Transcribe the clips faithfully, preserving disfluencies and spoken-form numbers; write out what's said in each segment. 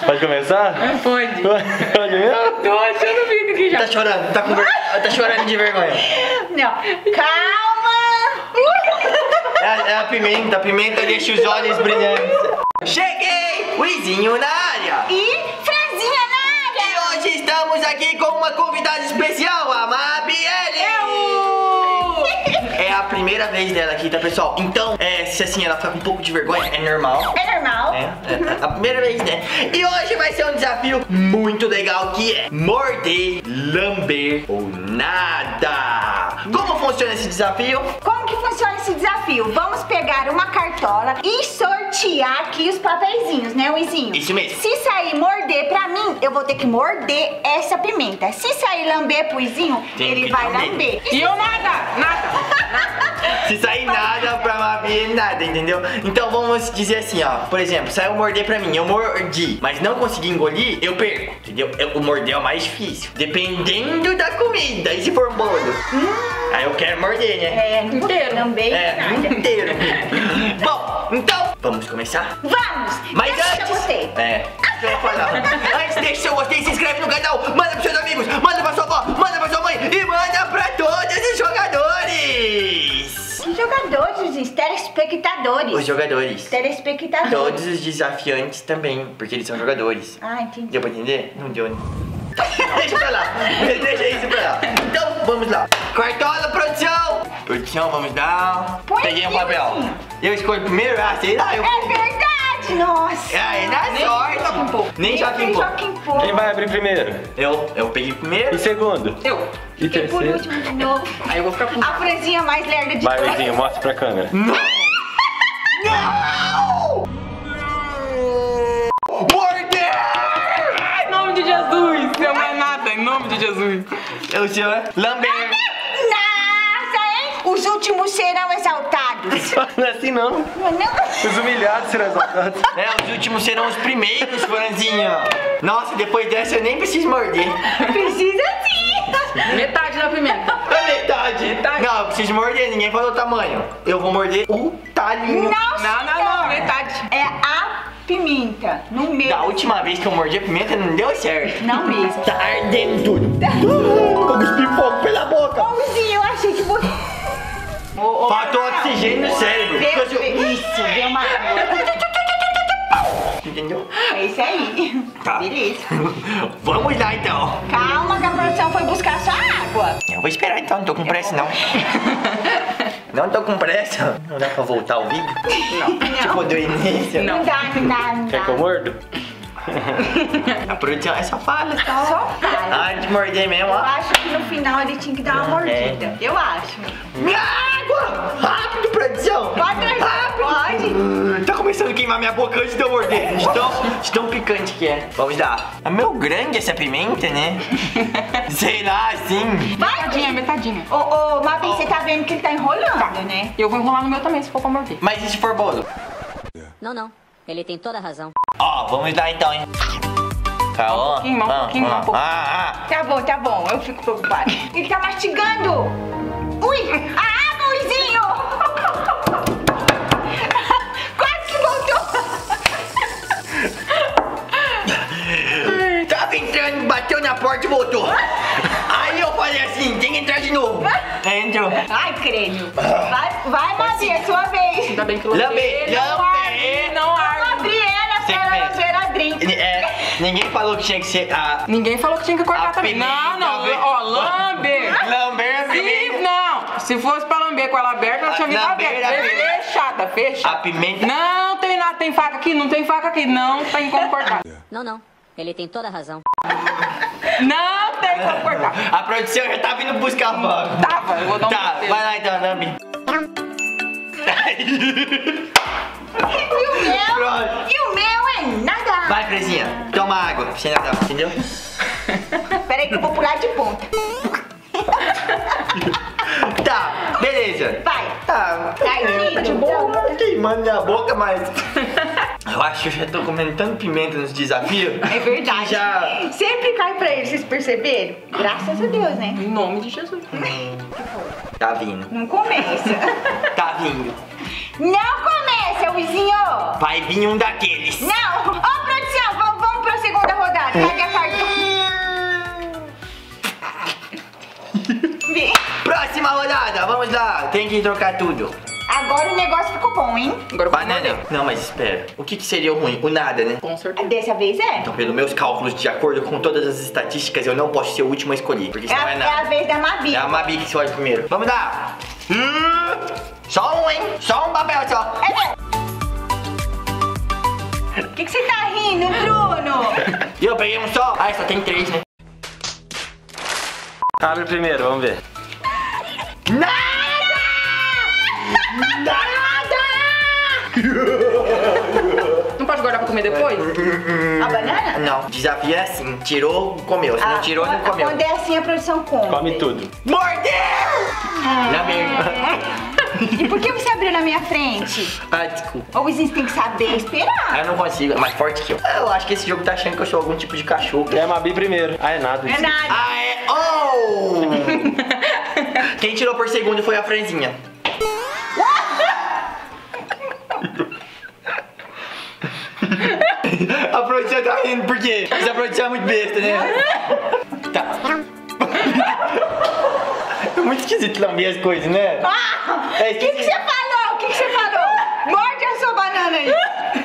Pode começar? Pode. Pode mesmo? Tô achando bico aqui já. Tá chorando, tá, com ver... tá chorando de vergonha. Não, calma. É a, é a pimenta, a pimenta deixa os olhos brilhantes. Cheguei! Luizinho na área. E Franzinha na área. E hoje estamos aqui com uma convidada especial, a Mabiele. É a primeira vez dela aqui, tá, pessoal? Então, é, se assim ela fica com um pouco de vergonha, é normal. É normal. É, é a primeira vez, né? E hoje vai ser um desafio muito legal, que é morder, lamber ou nada. Como funciona esse desafio? Como que funciona esse desafio? Vamos pegar uma cartola e sortear aqui os papeizinhos, né, Luizinho? Isso mesmo. Se sair morder pra mim, eu vou ter que morder essa pimenta. Se sair lamber pro Luizinho, Tem ele que vai lamber. lamber. E eu nada, nada. Se sair nada pra Mabi, nada, entendeu? Então vamos dizer assim, ó. Por exemplo, saiu morder pra mim, eu mordi, mas não consegui engolir, eu perco, entendeu? Eu, o morder é o mais difícil, dependendo da comida. E se for um bolo? Hum. Aí eu quero morder, né? É, inteiro. Lamber É, nada. inteiro. Bom, então, vamos começar? Vamos! Mas Deixa antes... eu gostei. É, deixa eu falar. Antes, deixa seu gostei, se inscreve no canal, manda pros seus amigos, manda pra sua avó, manda pra sua mãe e manda pra todos os jogadores. Os jogadores, os telespectadores. Os jogadores. Telespectadores. Todos os desafiantes também, porque eles são jogadores. Ah, entendi. Deu pra entender? Não deu, né? Deixa pra lá, deixa isso pra lá. Então, vamos lá. Cartola, produção. Produção, vamos dar. Põe Peguei um aqui, papel. Luizinho. Eu escolho primeiro? Ah, sei lá. Eu... É verdade, nossa. É, na Nem sorte. joga um pouco. Nem joga um pouco. Joga um pouco. Quem vai abrir primeiro? Eu, eu peguei primeiro. E segundo? Eu. E Fiquei por terceiro? último de novo. Aí eu vou ficar com... A franzinha mais lerda de Vai, todas. Luizinho, mostra pra câmera. Não! Não! Morder! Em nome de Jesus. Não é nada, em nome de Jesus. Eu sei, né? Lamber. Nossa, hein? Os últimos serão exaltados. Não é assim não. Não, não. Os humilhados serão exaltados. É, os últimos serão os primeiros, Franzinho. Nossa, depois dessa eu nem preciso morder. Precisa sim. Metade da pimenta. A metade. Metade. Não, eu preciso morder, ninguém falou o tamanho. Eu vou morder o talinho. Nossa, Não, não, não, metade. É a pimenta no meio. Da última vez que eu mordi a pimenta não deu certo. Não mesmo. Tá ardendo tudo. Tô cuspindo fogo pela boca. Ô, eu achei que você... Ô, ô, Faltou Marcelo. oxigênio no cérebro. Vê, Porque eu- vê, isso, vê uma água. Entendeu? É isso aí. Tá. Beleza. Vamos lá então. Calma que a produção foi buscar sua água. Eu vou esperar então, não tô com pressa não. Não tô com pressa. Não dá pra voltar o vídeo? Não. Tipo do início? Não dá, não dá, não dá. Quer que eu mordo? A produção é só fala, tá? Só fala. Ah, de morder mesmo, Eu ó. acho que no final ele tinha que dar uma mordida. Eu acho. Minha água! Rápido, produção! Pode trazer, pode. Uh, Tá começando a queimar minha boca antes de eu morder. De tão, de tão picante que é. Vamos lá. É meio grande essa pimenta, né? Sei lá, assim. Vai, Metadinha, metadinha. Ô, ô, Mabi, você tá vendo que ele tá enrolando, né? Eu vou enrolar no meu também, se for pra morder. Mas e se for bolo? Não, não. Ele tem toda a razão. Ó, vamos lá então, hein? Calma. Um pouquinho, um pouquinho, um pouquinho. Ah, ah. Tá bom, tá bom. Eu fico preocupada. Ele tá mastigando. Ui, a água, Luizinho. Quase que voltou. Tava entrando, bateu na porta e voltou. Aí eu falei assim, tem que entrar de novo. Aí entrou. Ai, crânio. Vai, vai, Mabi, é sua vez. Ainda bem que eu Lamber, não lamber. arde, não arde. Abri ela Sei pra que ela é. ver a drink. É, ninguém falou que tinha que ser a... Ninguém falou que tinha que cortar A também. pimenta, Não, não. vem- Ó, lamber. Lamber a Se, pimenta. não, se fosse pra lamber com ela aberta, ela tinha vindo Lamber aberta. a pimenta. Fechada, fechada. A pimenta... Não tem nada, tem faca aqui, não tem faca aqui, não tem como cortar. Não, não. Ele tem toda a razão. Não tem como cortar. A produção já tá vindo buscar a faca. Tava, eu vou dar um Tá, passeio. vai lá então, Lambi. E o meu? Pronto. E o meu é nada. Vai, Frezinha, toma água, sem nada, entendeu? Peraí que eu vou pular de ponta. Tá, beleza. Vai. Tá, Tá indo. tá de boa, tá queimando minha boca, mas... Eu acho que eu já tô comendo tanto pimenta nos desafios. É verdade. Já... Sempre cai pra ele, vocês perceberam? Graças a Deus, né? Em nome de Jesus. Tá vindo, Não começa. tá vindo. Não começa, Luizinho. Vai vir um daqueles. Não. Ô, produção, vamos, vamos Pega a cartola. Vem. Próxima rodada, vamos lá. Tem que trocar tudo. Agora o negócio ficou bom, hein? Agora eu vou Banana. morder. Não, mas espera. O que, que seria o ruim? O nada, né? Com certeza. Dessa vez é. Então, pelos meus cálculos, de acordo com todas as estatísticas, eu não posso ser o último a escolher. Porque É senão a, é é nada. a vez da Mabi. É a Mabi que escolhe primeiro. Vamos lá. Hum, Só um, hein? Só um papel só. É meu. O que, que você tá rindo, Bruno? E eu peguei um só. Ah, só tem três, né? Abre primeiro, vamos ver. Nada! Não pode guardar pra comer depois? A banana? Não, desafio é assim. Tirou, comeu. Se não Ah, tirou, não quando- comeu. Quando é assim, a produção come. Come tudo. Mordeu! Na merda. E por que você abriu na minha frente? Ah, desculpa. Ô, Wizinho, você tem que saber esperar. Eu não consigo, é mais forte que eu. Eu acho que esse jogo tá achando que eu sou algum tipo de cachorro. É a Mabi primeiro. Ah, é nada. É nada. Ah, é? Oh! Quem tirou por segundo foi a Franzinha. A produção tá rindo, por quê? Essa produção é muito besta, né? Tá. É muito esquisito lamber as coisas, né? Ah, É o que, que você falou? O que, que você falou? Morde a sua banana aí.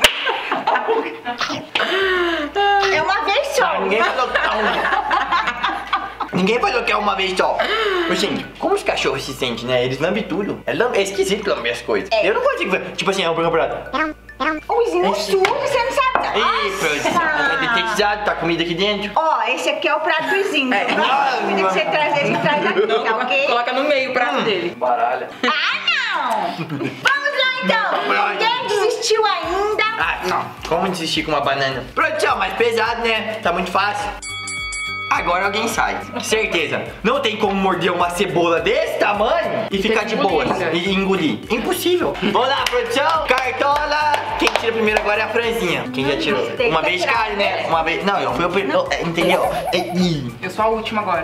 É uma vez só. Ah, ninguém falou que tá ruim. Ninguém falou que é uma vez só. Ô, gente, como os cachorros se sentem, né? Eles lambem tudo. É, lambe... é esquisito lamber as coisas. É. Eu não consigo ver. Tipo assim, é um campeonato. Ô, Wizinho, não Esse- suja, você não sabe. Ih, produção, tá detetizado, tá comida aqui dentro. Ó, esse aqui é o prato do Wizinho. É. A comida que você traz aí, você traz aqui, tá ok? Coloca no meio o prato dele. Baralha. Ah, não! Vamos lá, então. Ninguém desistiu ainda. Ah, não. Como desistir com uma banana? Produção, mais pesado, né? Tá muito fácil. Agora alguém sai. Certeza. Não tem como morder uma cebola desse tamanho e ficar de boa e engolir. Impossível. Vamos lá, produção. Cartola. Quem tira primeiro agora é a Franzinha. Quem já tirou? Tem Uma que vez tirar. cai, né? Uma vez. Não, eu fui o primeiro. É, entendeu? É, ih. Eu sou a última agora.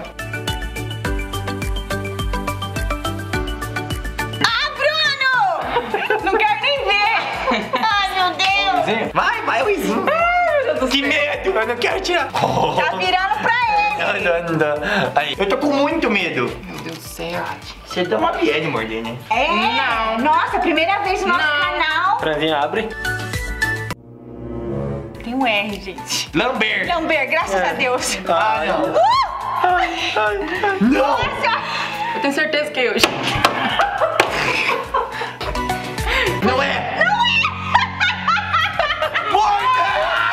Ah, Bruno! Não quero nem ver. Ai, meu Deus. Vai, vai, Luizinho. Que medo. Eu não quero tirar. Tá virando pra ele. Anda, anda. Aí, eu tô com muito medo. Meu Deus do céu. Você dá uma piada de morder, né? É. Não. Nossa, primeira vez no nosso Não. canal. Franzinha, abre. Tem um R, gente. Lamber. Lamber, graças a Deus. Ah, não. Uh! Não. Nossa! Eu tenho certeza que é eu. Não é. Não é. Morda.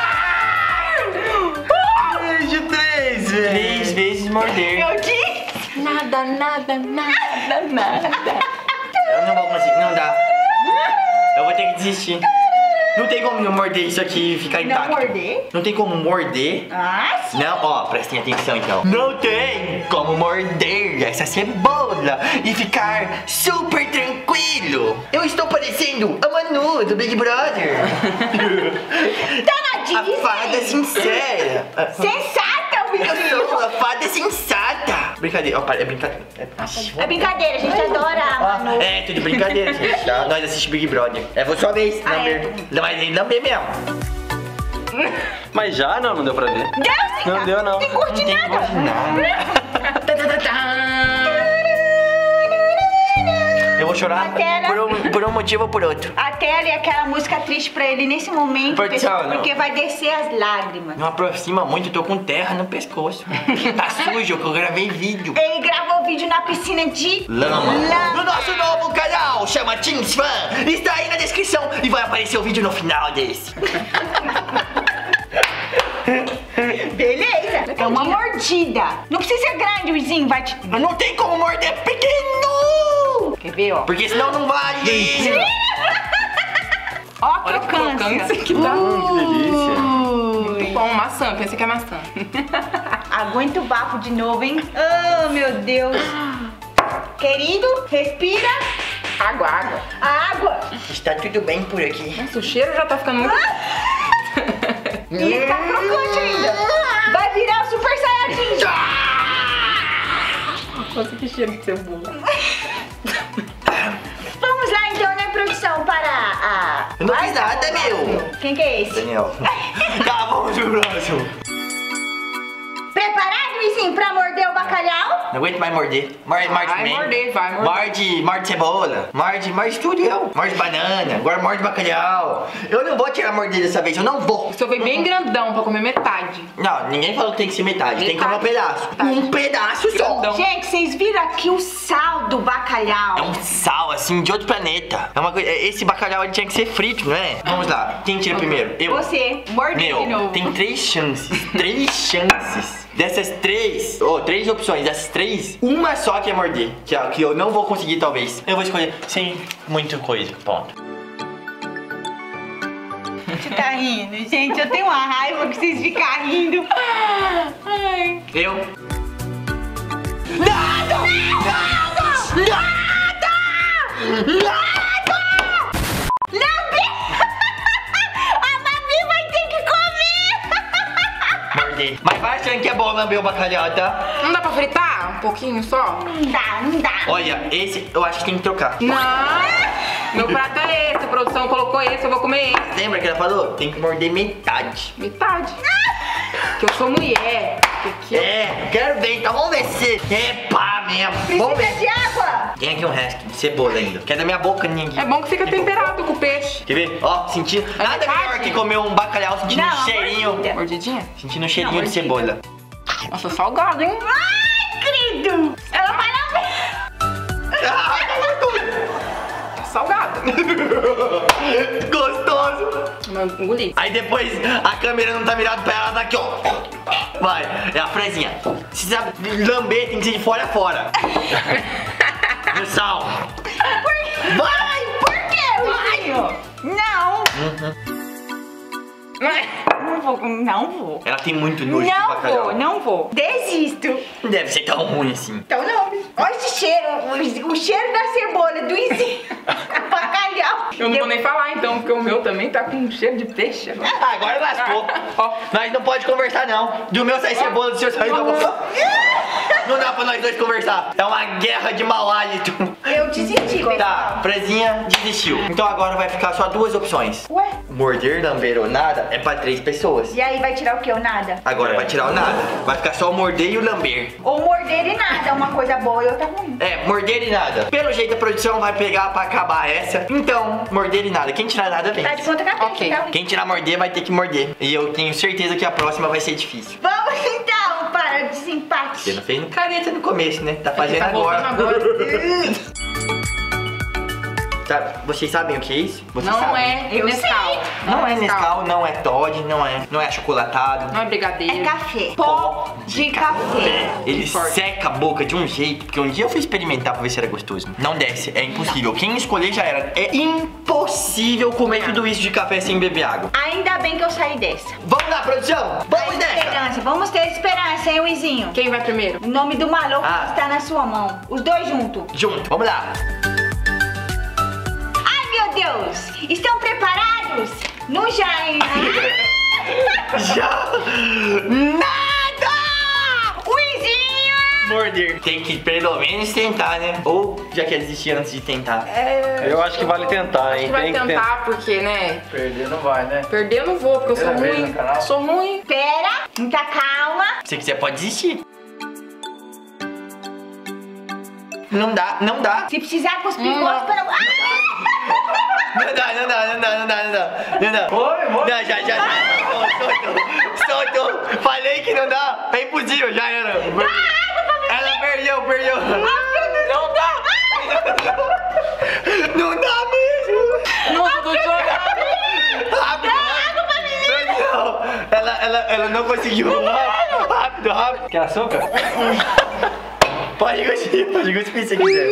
Beijo três vezes. Três vezes morder. Eu disse. Nada, nada, nada, nada. Eu não vou conseguir, não dá. Eu vou ter que desistir. Não tem como eu morder isso aqui e ficar Não intacto. morder? Não tem como morder. Ah, sim. Não, ó, prestem atenção então. Não tem como morder essa cebola e ficar super tranquilo. Eu estou parecendo a Manu do Big Brother. Tá na A Disney. fada sincera. Sensata, Eu Wizinho. sou a fada sensata. Brincadeira, ó, para, é brincadeira. É brincadeira, a gente adora a Manu. É, tudo brincadeira, gente. Tá? Nós assistimos Big Brother. É a sua vez, Ah, lamber. é? Mas ele lamber mesmo. Mas já não, não deu pra ver. Deu sim, Não tá? deu, não. Não tem curte nada. Não. Tá, tá, tá, tá. Eu vou chorar Aquela- por um, por um motivo ou por outro. Aquela e aquela música triste pra ele nesse momento, Pode ser, pessoal, não. porque vai descer as lágrimas. Não aproxima muito, eu tô com terra no pescoço. Tá sujo, que eu gravei vídeo. Ele gravou vídeo na piscina de Lama. lama. No nosso novo canal, chama Teams Fan. Está aí na descrição e vai aparecer o vídeo no final desse. Beleza? É uma mordida. Não precisa ser grande, Wizinho, vai te... Mas não tem como morder pequeno. Quer ver, ó? Porque senão não vale. Ó a Olha que crocância. crocância que dá. Hum, que delícia. Muito bom, maçã. Pensei que é maçã. Aguenta o bafo de novo, hein? Oh, meu Deus. Querido, respira. Água, água. A água. Está tudo bem por aqui. Nossa, o cheiro já tá ficando muito... E ele tá crocante ainda. Vai virar o Super Saiyajin. Nossa, que cheiro de cebola. Vamos lá então, né, produção, para a... Eu não fiz nada, meu. Quem que é esse? Daniel. Tá, vamos pro próximo. Luizinho, pra morder o bacalhau? Não aguento mais morder. Morde, morde Vai mesmo. morder, vai morder. Morde, morde cebola. Morde, morde tudo eu. Morde banana. Agora morde bacalhau. Eu não vou tirar a mordida dessa vez. Eu não vou. O seu veio bem grandão pra comer metade. Não, ninguém falou que tem que ser metade. Tem que comer um Metade. pedaço. Metade. Um pedaço só. Grandão. Gente, vocês viram aqui o sal do bacalhau? É um sal, assim, de outro planeta. É uma coisa. Esse bacalhau ele tinha que ser frito, não é? Vamos lá. Quem tira primeiro? Eu. Você. Mordei de Meu, novo. tem três chances. Três chances. Dessas três, ou oh, três opções, dessas três, uma só que é morder. Que é a que eu não vou conseguir, talvez. Eu vou escolher sem muita coisa. Ponto. Você tá rindo? Gente, eu tenho uma raiva que vocês ficam rindo. Ai. Eu. Nada! Nada! Nada! Nada! Lambe! A Babi vai ter que comer! Morder. Mas vai achando que é bom lamber o bacalhau, tá? Não dá pra fritar? Um pouquinho só? Não dá, não dá. Olha, esse eu acho que tem que trocar. Não! Meu prato é esse, a produção colocou esse, eu vou comer esse. Lembra que ela falou? Tem que morder metade. Metade. Que eu sou mulher. Que que eu- É, quero ver, então vamos ver se é pá mesmo. Vamos Precisa ver. de água? Tem aqui um resto de cebola ainda. Quer da minha boca, ninguém. É bom que fica temperado com o peixe. Quer ver? Ó, sentindo. Nada metade? melhor que comer um bacalhau sentindo Não, um cheirinho. mordida. Mordidinha? Sentindo um cheirinho Não, de mordida. cebola. Nossa, salgado, hein? Ai, querido! Ela vai lamber. Salgado. Gostoso. Não engoli. Aí depois a câmera não tá virada pra ela, tá aqui, ó. Vai, é a frezinha. Se sabe, lamber tem que ser de fora a fora. No sal. Vai! Por quê, Luizinho? Não. Não vou, não vou. Ela tem muito nojo de Não bacalhau. vou, não vou. Desisto. Não deve ser tão ruim assim. Então não. Olha esse cheiro, o, o cheiro da cebola, do izinho. Bacalhau. Eu não vou nem falar então, porque o meu também tá com cheiro de peixe agora. Ah, agora lascou. Ó. Nós não pode conversar, não. Do meu sai cebola, do seu sai cebola. Não dá pra nós dois conversar. É uma guerra de mau hálito. Eu desisti, pessoal. Tá, frezinha desistiu. Então agora vai ficar só duas opções. Ué? Morder, lamber ou nada é pra três pessoas. E aí vai tirar o que? O nada? Agora vai tirar o nada. Vai ficar só o morder e o lamber. Ou morder e nada, uma coisa boa e outra ruim. É, morder e nada. Pelo jeito a produção vai pegar pra acabar essa. Então, morder e nada. Quem tirar nada vem. Tá de ponta cabeça, Ok. tá? Quem tirar morder vai ter que morder. E eu tenho certeza que a próxima vai ser difícil. Vamos então para o Você desempate. não fez careta no começo, né? Tá fazendo Tá agora. voltando agora. Tá, vocês sabem o que é isso? Vocês Não sabem? é Eu Nescau. Não é Nescau, não é Toddy, não é, não é achocolatado. Não é brigadeiro. É café. Pó de café. Ele forte. seca a boca de um jeito, porque um dia eu fui experimentar pra ver se era gostoso. Não desce, é impossível. Quem escolher já era. É impossível comer tudo isso de café sem beber água. Ainda bem que eu saí dessa. Vamos lá, produção! Vamos A nessa! esperança. Vamos ter esperança, hein, Luizinho? Quem vai primeiro? O nome do maluco Ah. está na sua mão. Os dois juntos. Junto, vamos lá! Ai, meu Deus! Estão preparados? No já, hein? Já! Nada! Luizinho! Morder. Tem que pelo menos tentar, né? Ou já quer desistir antes de tentar. Eu acho que vale tentar, Acho hein? que vai Tem que tentar. tentar, porque, né? Perder não vai, né? Perder eu não vou, porque eu sou Primeira vez ruim. no canal. Sou ruim. Pera, muita calma. Se você quiser, pode desistir. Não dá, não dá. Se precisar cuspir, Hum, cospa. Não. Ah! Não dá, não dá, não dá, não dá, não dá. Não dá. Foi, foi. Não, já, já, já. Soltou, soltou. Falei que não dá. É impossível, já era. Ela perdeu, perdeu. Não dá. Não dá mesmo. Nossa, tô chorando. Rápido, rápido. Não, ela, ela, ela não conseguiu. Rápido, rápido, rápido. Quer açúcar? Pode cuspir, pode cuspir se quiser.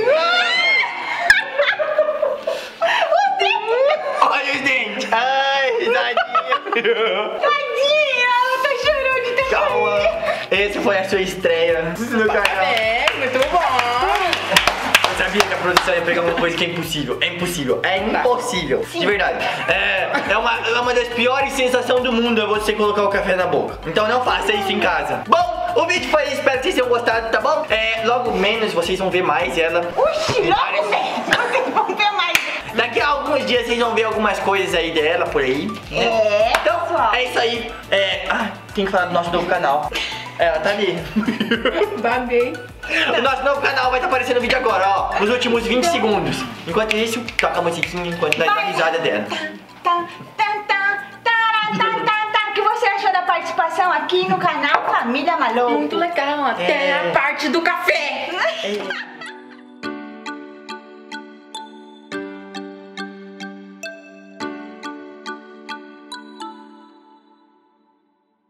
Olha os dentes. Ai, risadinha. Tadinha, ela tá chorando de ter Calma. Essa foi a sua estreia no canal. É, muito bom. Eu sabia que a produção ia pegar uma coisa que é impossível. É impossível. É impossível. De verdade. É, é, uma, é uma das piores sensações do mundo é você colocar o café na boca. Então não faça isso em casa. Bom, o vídeo foi isso. Espero que vocês tenham gostado, tá bom? É, logo menos vocês vão ver mais ela. Oxi, logo menos. Vocês vão ver mais. Daqui a alguns dias vocês vão ver algumas coisas aí dela por aí. É, Então, pessoal. é isso aí. É, ah, tem que falar do nosso novo canal. Ela tá ali. Babei. O nosso novo canal vai estar aparecendo no vídeo agora, ó. Nos últimos vinte segundos. Enquanto isso, toca a musiquinha enquanto nós dá a risada dela. Tá, tá, tá, tá, tá, tá, tá. O que você achou da participação aqui no canal Família Maluco? Muito legal, até É. a parte do café. É.